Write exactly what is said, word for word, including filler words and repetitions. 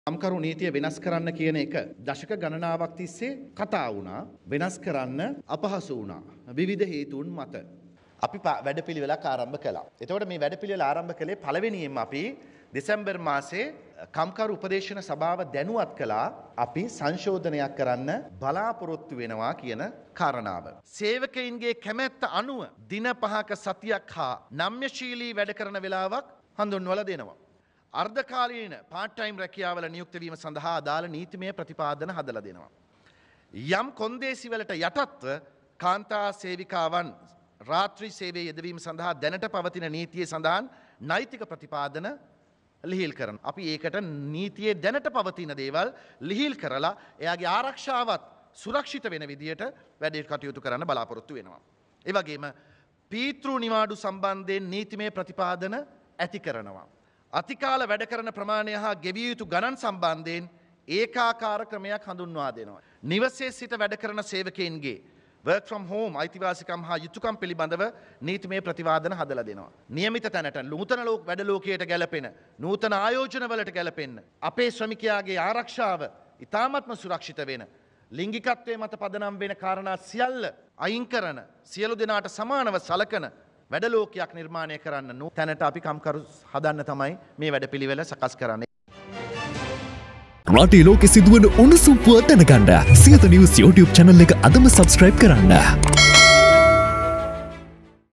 කම්කරු නීතිය වෙනස් කරන්න කියන එක දශක ගණනාවක් තිස්සේ කතා වුණා. වෙනස් කරන්න අපහසු වුණා විවිධ හේතුන් මත. අපි වැඩපිළිවෙලක් ආරම්භ කළා. එතකොට මේ වැඩපිළිවෙල ආරම්භ කළේ පළවෙනියෙන්ම අපි දෙසැම්බර් මාසයේ කම්කරු උපදේශන සභාව දැනුවත් කළා අපි සංශෝධනයක් කරන්න බලාපොරොත්තු වෙනවා කියන කාරණාව. සේවකයින්ගේ කැමැත්ත අනුව දින පහක සතියක් හා නම්‍යශීලී වැඩ කරන වෙලාවක් හඳුන්වලා දෙනවා. අර්ධකාලීන පාර්ට් ටයිම් රැකියාවල නියුක්ත වීම සඳහා අදාළ නීතිමය ප්‍රතිපාදන හදලා දෙනවා. යම් කොන්දේසි වලට යටත්ව කාන්තා සේවිකාවන් රාත්‍රී සේවයේ යෙදවීම සඳහා දැනට පවතින නීතියේ සඳහන් නෛතික ප්‍රතිපාදන ලිහිල් කරන. අපි ඒකට නීතියේ දැනට පවතින දේවල් ලිහිල් කරලා එයාගේ ආරක්ෂාවත් සුරක්ෂිත වෙන විදියට වැඩ කටයුතු කරන්න බලාපොරොත්තු වෙනවා. ඒ වගේම පීතෘ නිවාඩු සම්බන්ධයෙන් නීතිමය ප්‍රතිපාදන ඇති කරනවා. අතිකාල වැඩ කරන ප්‍රමාණය හා ගෙවිය යුතු ගණන් සම්බන්ධයෙන් ඒකාකාර ක්‍රමයක් හඳුන්වා දෙනවා. නිවසේ සිට වැඩ කරන සේවකයන්ගේ work from home අයිතිවාසිකම් හා යුතුයකම් පිළිබඳව නීතිමය ප්‍රතිවාදන හදලා දෙනවා. නියමිත තැනට නූතන ලෝක වැඩ ලෝකයට ගැලපෙන නූතන ආයෝජන වලට ගැලපෙන්න අපේ ශ්‍රමිකයාගේ ආරක්ෂාව ඉතාමත්ම සුරක්ෂිත වෙන ලිංගිකත්වයේ මත පදනම් වෙන කාරණා සියල්ල අයින් කරන සියලු දෙනාට සමානව සලකන වැඩ ලෝකයක් නිර්මාණය කරන්න නෝ තැනට අපි කම්කරු හදන්න තමයි මේ වැඩපිළිවෙල සකස් කරන්නේ. රටේ ලෝකෙ සිදුවන උණුසුම් පුවත් දැනගන්න සියත නිවුස් YouTube channel එක අදම subscribe කරන්න.